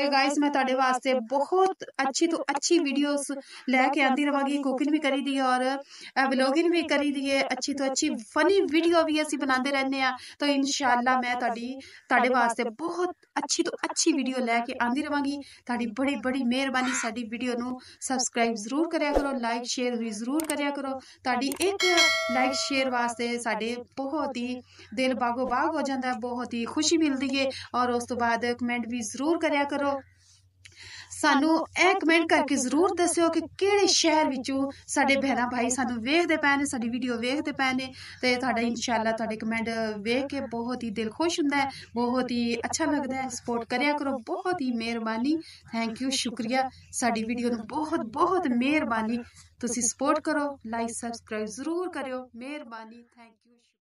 ਤੇ ਗਾਇਸ ਮੈਂ ਤੁਹਾਡੇ ਵਾਸਤੇ ਬਹੁਤ ਅੱਛੀ ਤੋਂ ਅੱਛੀ ਵੀਡੀਓਜ਼ ਲੈ ਕੇ ਆਂਦੀ ਰਵਾਂਗੀ। ਕੁਕਿੰਗ ਵੀ ਕਰੀ ਦੀ ਔਰ ਵਲੋਗਿੰਗ ਵੀ ਕਰੀ ਦੀ ਹੈ। ਅੱਛੀ ਤੋਂ ਅੱਛੀ ਫਨੀ ਵੀਡੀਓ ਵੀ ਅਸੀਂ ਬਣਾਉਂਦੇ ਰਹਿੰਦੇ ਆ। ਤਾਂ ਇਨਸ਼ਾਅੱਲਾ ਮੈਂ ਤੁਹਾਡੇ ਵਾਸਤੇ ਬਹੁਤ ਅੱਛੀ ਤੋਂ ਅੱਛੀ ਵੀਡੀਓ ਲੈ ਕੇ ਆਂਦੀ ਰਵਾਂਗੀ। ਤੁਹਾਡੀ ਬੜੀ ਬੜੀ ਮਿਹਰਬਾਨੀ। ਸਾਡੀ ਵੀਡੀਓ ਨੂੰ ਸਬਸਕ੍ਰਾਈਬ ਜ਼ਰੂਰ ਕਰਿਆ ਕਰੋ, ਲਾਈਕ ਸ਼ੇਅਰ ਵੀ ਜ਼ਰੂਰ ਕਰਿਆ ਕਰੋ। ਤੁਹਾਡੀ ਇੱਕ ਲਾਈਕ ਸ਼ੇਅਰ ਵਾਸਤੇ ਸਾਡੇ ਬਹੁਤ ਹੀ ਦਿਲ ਬਾਗੋ ਬਾਗ ਹੋ ਜਾਂਦਾ ਹੈ, ਬਹੁਤ ਹੀ ਖੁਸ਼ੀ ਮਿਲਦੀ ਹੈ। ਔਰ ਉਸ ਤੋਂ ਬਾਅਦ ਕਮੈਂਟ ਵੀ ਜ਼ਰੂਰ ਕਰਿਆ ਕਰੋ। ਸਾਨੂੰ ਇਹ ਕਮੈਂਟ ਕਰਕੇ ਜ਼ਰੂਰ ਦੱਸਿਓ ਕਿ ਕਿਹੜੇ ਸ਼ਹਿਰ ਵਿੱਚੋਂ ਸਾਡੇ ਭੈਣਾਂ ਭਾਈ ਸਾਨੂੰ ਵੇਖਦੇ ਪਏ ਨੇ, ਸਾਡੀ ਵੀਡੀਓ ਵੇਖਦੇ ਪਏ ਨੇ। ਤੇ ਤੁਹਾਡਾ ਇਨਸ਼ਾਅੱਲਾ ਤੁਹਾਡੇ ਕਮੈਂਟ ਵੇਖ ਕੇ ਬਹੁਤ ਹੀ ਦਿਲ ਖੁਸ਼ ਹੁੰਦਾ ਹੈ, ਬਹੁਤ ਹੀ ਅੱਛਾ ਲੱਗਦਾ ਹੈ। ਸਪੋਰਟ ਕਰਿਆ ਕਰੋ, ਬਹੁਤ ਹੀ ਮਿਹਰਬਾਨੀ। ਥੈਂਕ ਯੂ, ਸ਼ੁਕਰੀਆ। ਸਾਡੀ ਵੀਡੀਓ ਨੂੰ ਬਹੁਤ ਬਹੁਤ ਮਿਹਰਬਾਨੀ। ਤੁਸੀਂ ਸਪੋਰਟ ਕਰੋ, ਲਾਈਕ ਸਬਸਕ੍ਰਾਈਬ ਜ਼ਰੂਰ ਕਰਿਓ। ਮਿਹਰਬਾਨੀ, ਥੈਂਕ ਯੂ।